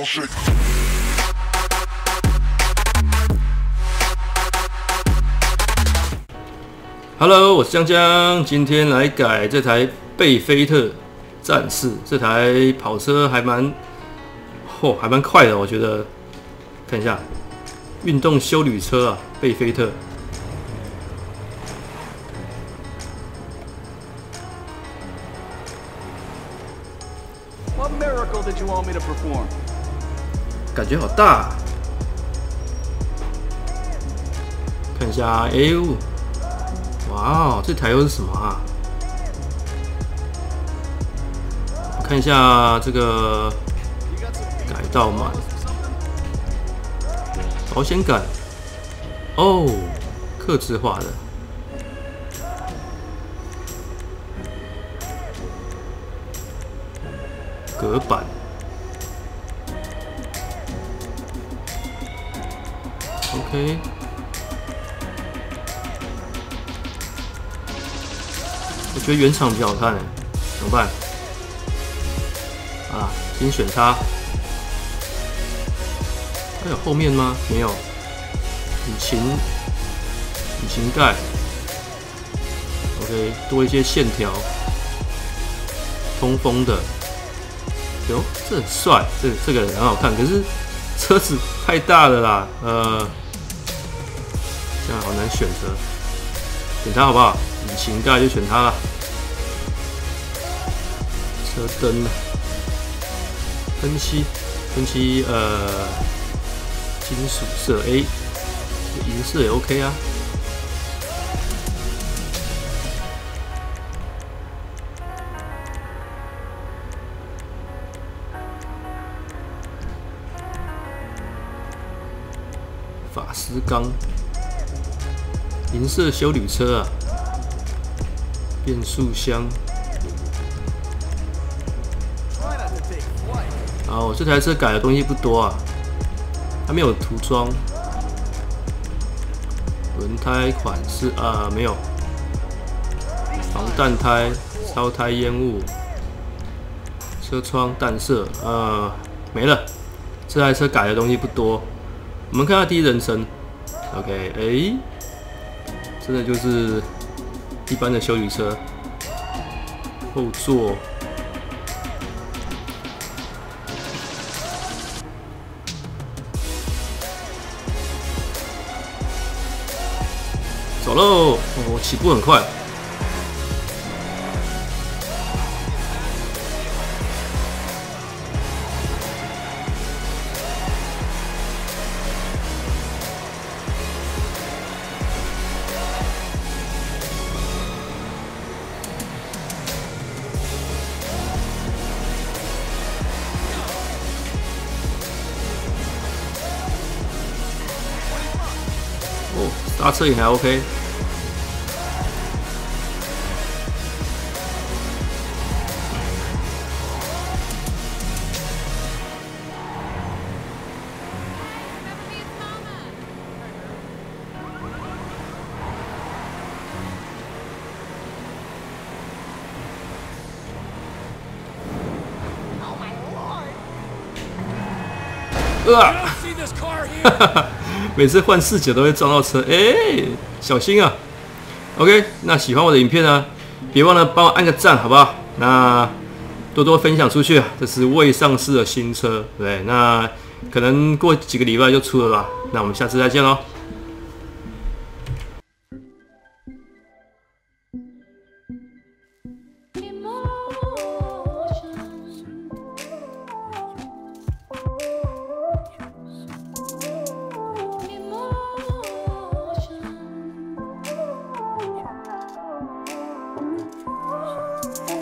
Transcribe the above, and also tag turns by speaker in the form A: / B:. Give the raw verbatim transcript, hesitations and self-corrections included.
A: shit.
B: Hello， 我是江江，今天来改这台贝菲特战士。这台跑车还蛮，嚯、哦，还蛮快的，我觉得。看一下，运动休旅车啊，贝菲特。
C: What miracle did you want me to perform?
B: 感觉好大、啊。看一下，哎呦，哇哦，这台又是什么啊？看一下这个改道码，保险杆，哦，客制化的。隔板 ，OK， 我觉得原厂比较好看哎，怎么办？啊，先选它。它有后面吗？没有。引擎，引擎盖 ，OK， 多一些线条，通风的。哟，这很帅，这个、这个很好看，可是车子太大了啦，呃，这样好难选择，选它好不好？引擎盖就选它了。车灯呢？喷漆，喷漆，呃，金属色 A， 银色也 OK 啊。法丝钢，银色休旅车啊，变速箱。啊，我这台车改的东西不多啊，它没有涂装，轮胎款式啊没有，防弹胎、超胎烟雾，车窗淡色啊没了，这台车改的东西不多。我们看下第一人称 ，OK， 哎、欸，真的就是一般的休旅车。后座，走喽！我、哦、起步很快。哦，刹车也还 OK。呃，每次换视角都会撞到车，哎、欸，小心啊 ！OK， 那喜欢我的影片呢，别忘了帮我按个赞，好不好？那多多分享出去啊！这是未上市的新车，对不对？那可能过几个礼拜就出了吧？那我们下次再见喽！